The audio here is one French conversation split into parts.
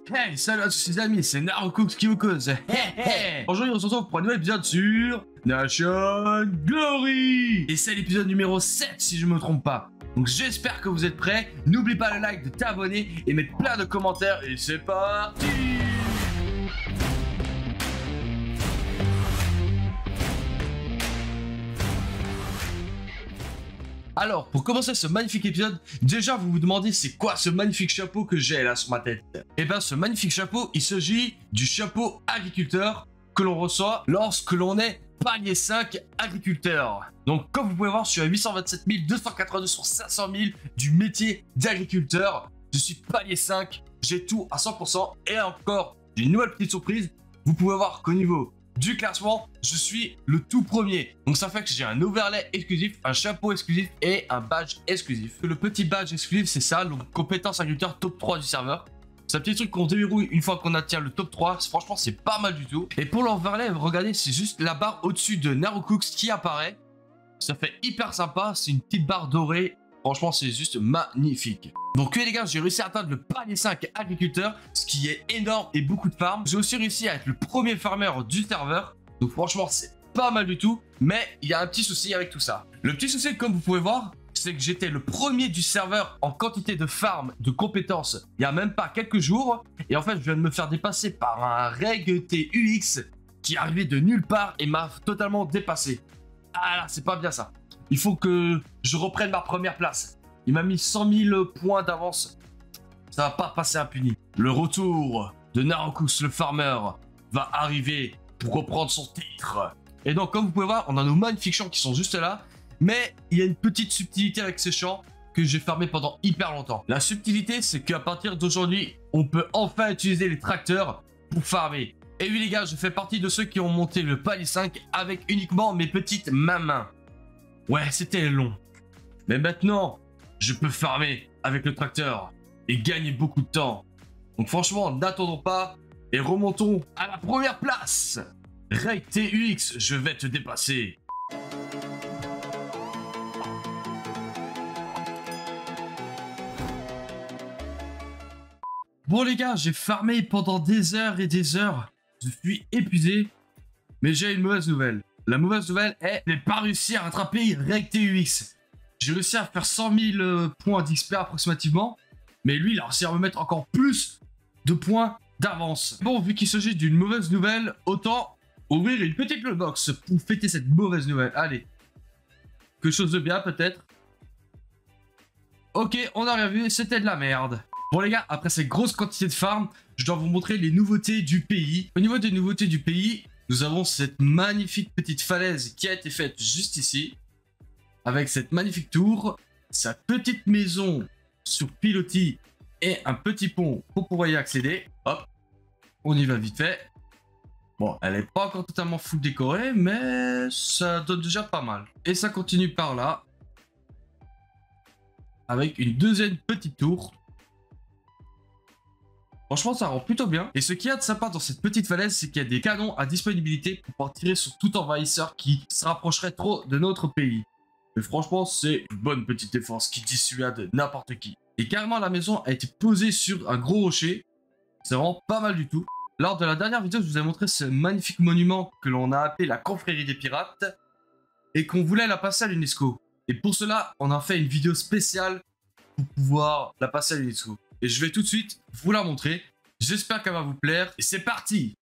Hey, salut à tous les amis, c'est Narocooks qui vous cause. Aujourd'hui, on se retrouve pour un nouvel épisode sur Nation Glory. Et c'est l'épisode numéro 7 si je me trompe pas. Donc j'espère que vous êtes prêts. N'oublie pas le like, de t'abonner et mettre plein de commentaires. Et c'est parti. Alors, pour commencer ce magnifique épisode, déjà vous vous demandez c'est quoi ce magnifique chapeau que j'ai là sur ma tête. Et bien ce magnifique chapeau, il s'agit du chapeau agriculteur que l'on reçoit lorsque l'on est palier 5 agriculteur. Donc comme vous pouvez voir, je suis à 827 282 sur 500 000 du métier d'agriculteur. Je suis palier 5, j'ai tout à 100% et encore, j'ai une nouvelle petite surprise. Vous pouvez voir qu'au niveau du classement, je suis le tout premier. Donc ça fait que j'ai un overlay exclusif, un chapeau exclusif et un badge exclusif. Le petit badge exclusif, c'est ça, donc compétence agriculteur top 3 du serveur. C'est un petit truc qu'on déverrouille une fois qu'on atteint le top 3. Franchement, c'est pas mal du tout. Et pour l'overlay, regardez, c'est juste la barre au-dessus de Narocooks qui apparaît. Ça fait hyper sympa, c'est une petite barre dorée. Franchement, c'est juste magnifique. Donc les gars, j'ai réussi à atteindre le palier 5 agriculteur, ce qui est énorme et beaucoup de farms. J'ai aussi réussi à être le premier farmer du serveur. Donc franchement, c'est pas mal du tout. Mais il y a un petit souci avec tout ça. Le petit souci, comme vous pouvez voir, c'est que j'étais le premier du serveur en quantité de farm, de compétences, il y a même pas quelques jours. Et en fait, je viens de me faire dépasser par un reg TUX qui est arrivé de nulle part et m'a totalement dépassé. Ah là, c'est pas bien ça. Il faut que je reprenne ma première place. Il m'a mis 100 000 points d'avance. Ça va pas passer impuni. Le retour de Narocooks le farmer va arriver pour reprendre son titre. Et donc, comme vous pouvez voir, on a nos magnifiques champs qui sont juste là. Mais il y a une petite subtilité avec ces champs que j'ai farmé pendant hyper longtemps. La subtilité, c'est qu'à partir d'aujourd'hui, on peut enfin utiliser les tracteurs pour farmer. Et oui les gars, je fais partie de ceux qui ont monté le palier 5 avec uniquement mes petites mains. Ouais, c'était long. Mais maintenant, je peux farmer avec le tracteur et gagner beaucoup de temps. Donc franchement, n'attendons pas et remontons à la première place. Reg TUX, je vais te dépasser. Bon les gars, j'ai farmé pendant des heures et des heures. Je suis épuisé, mais j'ai une mauvaise nouvelle. La mauvaise nouvelle est que je n'ai pas réussi à rattraper Reg TUX. J'ai réussi à faire 100 000 points d'XP approximativement, mais lui, il a réussi à me mettre encore plus de points d'avance. Bon, vu qu'il s'agit d'une mauvaise nouvelle, autant ouvrir une petite loot box pour fêter cette mauvaise nouvelle. Allez, quelque chose de bien peut-être. Ok, on a rien vu, c'était de la merde. Bon les gars, après cette grosse quantité de farm, je dois vous montrer les nouveautés du pays. Au niveau des nouveautés du pays, nous avons cette magnifique petite falaise qui a été faite juste ici. Avec cette magnifique tour, sa petite maison sur pilotis et un petit pont pour pouvoir y accéder. Hop, on y va vite fait. Bon, elle n'est pas encore totalement full décorée, mais ça donne déjà pas mal. Et ça continue par là. Avec une deuxième petite tour. Franchement, ça rend plutôt bien. Et ce qu'il y a de sympa dans cette petite falaise, c'est qu'il y a des canons à disponibilité pour pouvoir tirer sur tout envahisseur qui se rapprocherait trop de notre pays. Mais franchement, c'est une bonne petite défense qui dissuade n'importe qui. Et carrément, la maison a été posée sur un gros rocher. C'est vraiment pas mal du tout. Lors de la dernière vidéo, je vous ai montré ce magnifique monument que l'on a appelé la Confrérie des Pirates et qu'on voulait la passer à l'UNESCO. Et pour cela, on a fait une vidéo spéciale pour pouvoir la passer à l'UNESCO. Et je vais tout de suite vous la montrer. J'espère qu'elle va vous plaire. Et c'est parti!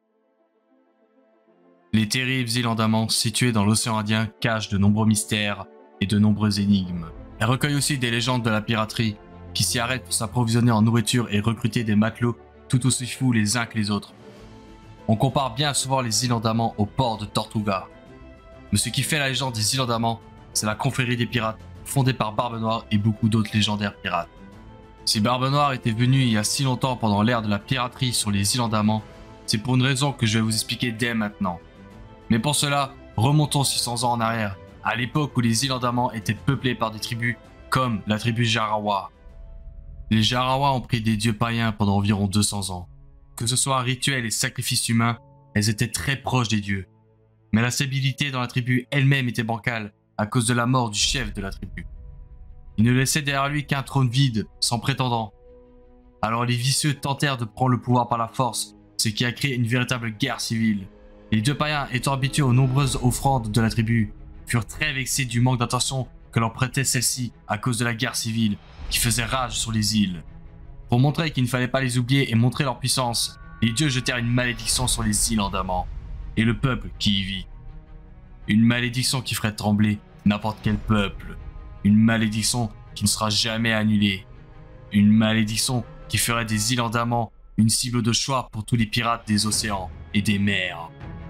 Les terribles îles Andaman, situées dans l'océan Indien, cachent de nombreux mystères et de nombreuses énigmes. Elles recueillent aussi des légendes de la piraterie qui s'y arrêtent pour s'approvisionner en nourriture et recruter des matelots tout aussi fous les uns que les autres. On compare bien souvent les îles Andaman au port de Tortuga. Mais ce qui fait la légende des îles Andaman, c'est la confrérie des pirates, fondée par Barbe Noire et beaucoup d'autres légendaires pirates. Si Barbe Noire était venue il y a si longtemps pendant l'ère de la piraterie sur les îles Andaman, c'est pour une raison que je vais vous expliquer dès maintenant. Mais pour cela, remontons 600 ans en arrière, à l'époque où les îles Andaman étaient peuplées par des tribus comme la tribu Jarawa. Les Jarawa ont pris des dieux païens pendant environ 200 ans. Que ce soit un rituel et sacrifices humains, elles étaient très proches des dieux. Mais la stabilité dans la tribu elle-même était bancale à cause de la mort du chef de la tribu. Il ne laissait derrière lui qu'un trône vide, sans prétendant. Alors les vicieux tentèrent de prendre le pouvoir par la force, ce qui a créé une véritable guerre civile. Les deux païens, étant habitués aux nombreuses offrandes de la tribu, furent très vexés du manque d'attention que leur prêtait celle-ci à cause de la guerre civile qui faisait rage sur les îles. Pour montrer qu'il ne fallait pas les oublier et montrer leur puissance, les dieux jetèrent une malédiction sur les îles Andamans et le peuple qui y vit. Une malédiction qui ferait trembler n'importe quel peuple. Une malédiction qui ne sera jamais annulée. Une malédiction qui ferait des îles Andamans une cible de choix pour tous les pirates des océans et des mers.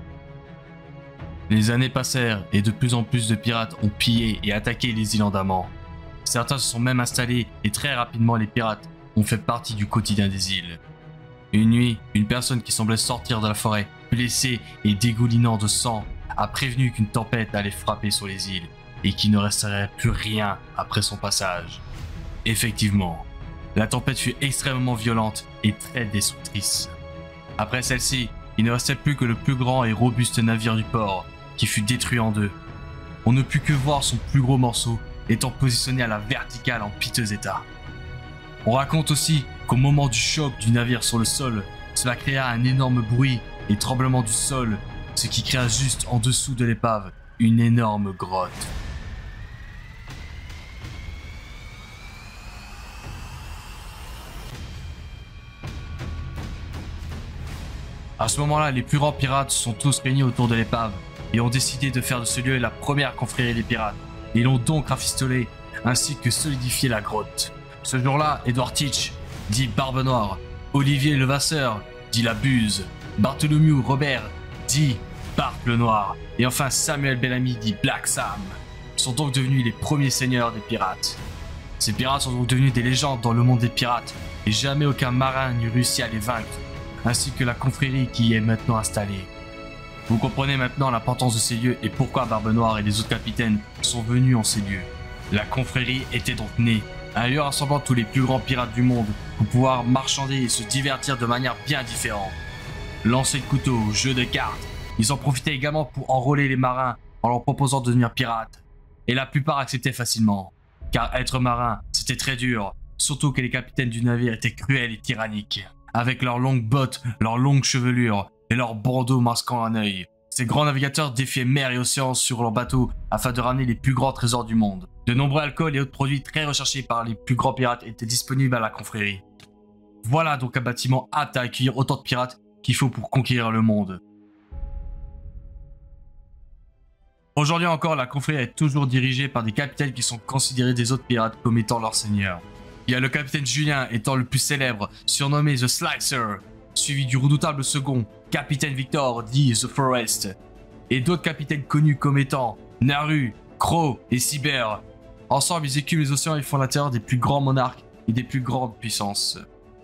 Les années passèrent et de plus en plus de pirates ont pillé et attaqué les îles Andamans. Certains se sont même installés et très rapidement les pirates ont fait partie du quotidien des îles. Une nuit, une personne qui semblait sortir de la forêt, blessée et dégoulinant de sang, a prévenu qu'une tempête allait frapper sur les îles et qu'il ne resterait plus rien après son passage. Effectivement, la tempête fut extrêmement violente et très destructrice. Après celle-ci, il ne restait plus que le plus grand et robuste navire du port, qui fut détruit en deux. On ne put que voir son plus gros morceau étant positionné à la verticale en piteux état. On raconte aussi qu'au moment du choc du navire sur le sol, cela créa un énorme bruit et tremblement du sol, ce qui créa juste en dessous de l'épave une énorme grotte. À ce moment-là, les plus grands pirates sont tous réunis autour de l'épave et ont décidé de faire de ce lieu la première confrérie des pirates. Ils l'ont donc rafistolé, ainsi que solidifié la grotte. Ce jour-là, Edward Teach, dit Barbe Noire, Olivier Levasseur, dit la Buse, Bartholomew Robert, dit Bart le Noir, et enfin Samuel Bellamy, dit Black Sam, sont donc devenus les premiers seigneurs des pirates. Ces pirates sont donc devenus des légendes dans le monde des pirates, et jamais aucun marin n'eut réussi à les vaincre, ainsi que la confrérie qui y est maintenant installée. Vous comprenez maintenant l'importance de ces lieux et pourquoi Barbe Noire et les autres capitaines sont venus en ces lieux. La confrérie était donc née, un lieu rassemblant tous les plus grands pirates du monde pour pouvoir marchander et se divertir de manière bien différente. Lancer de couteau, jeu de cartes, ils en profitaient également pour enrôler les marins en leur proposant de devenir pirates. Et la plupart acceptaient facilement, car être marin, c'était très dur, surtout que les capitaines du navire étaient cruels et tyranniques. Avec leurs longues bottes, leurs longues chevelures et leurs bandeaux masquant un œil. Ces grands navigateurs défiaient mer et océan sur leurs bateaux afin de ramener les plus grands trésors du monde. De nombreux alcools et autres produits très recherchés par les plus grands pirates étaient disponibles à la confrérie. Voilà donc un bâtiment apte à accueillir autant de pirates qu'il faut pour conquérir le monde. Aujourd'hui encore, la confrérie est toujours dirigée par des capitaines qui sont considérés des autres pirates comme étant leurs seigneurs. Il y a le capitaine Julien étant le plus célèbre, surnommé The Slicer, suivi du redoutable second, capitaine Victor, dit The Forest, et d'autres capitaines connus comme étant Naru, Crow et Cyber. Ensemble, ils écument les océans et font la terreur des plus grands monarques et des plus grandes puissances.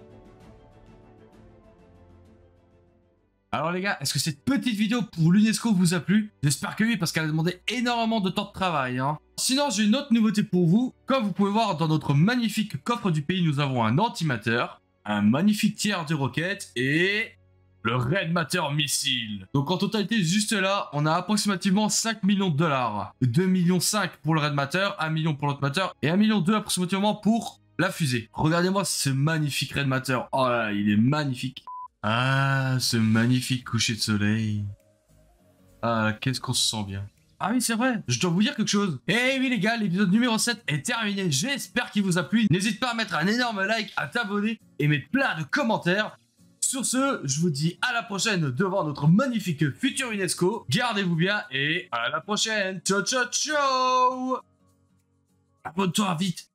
Alors les gars, est-ce que cette petite vidéo pour l'UNESCO vous a plu? J'espère que oui, parce qu'elle a demandé énormément de temps de travail. Sinon, j'ai une autre nouveauté pour vous. Comme vous pouvez voir dans notre magnifique coffre du pays, nous avons un antimateur, un magnifique tiers de roquettes et le Red Matter missile. Donc en totalité, juste là, on a approximativement 5 millions de dollars. 2,5 millions pour le Red Matter, 1 million pour l'autre Matter et 1,2 million approximativement pour la fusée. Regardez-moi ce magnifique Red Matter. Oh là là, il est magnifique. Ah, ce magnifique coucher de soleil. Ah, qu'est-ce qu'on se sent bien. Ah oui, c'est vrai, je dois vous dire quelque chose. Eh oui les gars, l'épisode numéro 7 est terminé. J'espère qu'il vous a plu. N'hésite pas à mettre un énorme like, à t'abonner et mettre plein de commentaires. Sur ce, je vous dis à la prochaine devant notre magnifique futur UNESCO. Gardez-vous bien et à la prochaine. Ciao, ciao, ciao. Abonne-toi vite.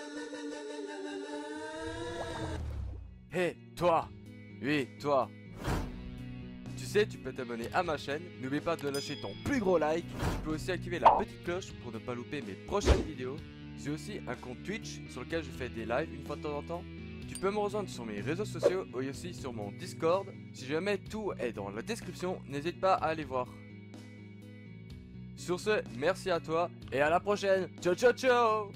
Hé, toi! Oui, toi! Tu sais, tu peux t'abonner à ma chaîne, n'oublie pas de lâcher ton plus gros like, tu peux aussi activer la petite cloche pour ne pas louper mes prochaines vidéos. J'ai aussi un compte Twitch sur lequel je fais des lives une fois de temps en temps. Tu peux me rejoindre sur mes réseaux sociaux et aussi sur mon Discord. Si jamais tout est dans la description, n'hésite pas à aller voir. Sur ce, merci à toi et à la prochaine! Ciao ciao ciao!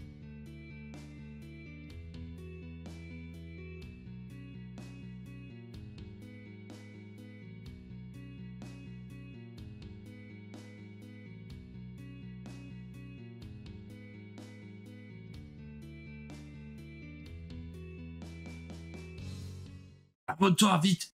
Abonne-toi, vite.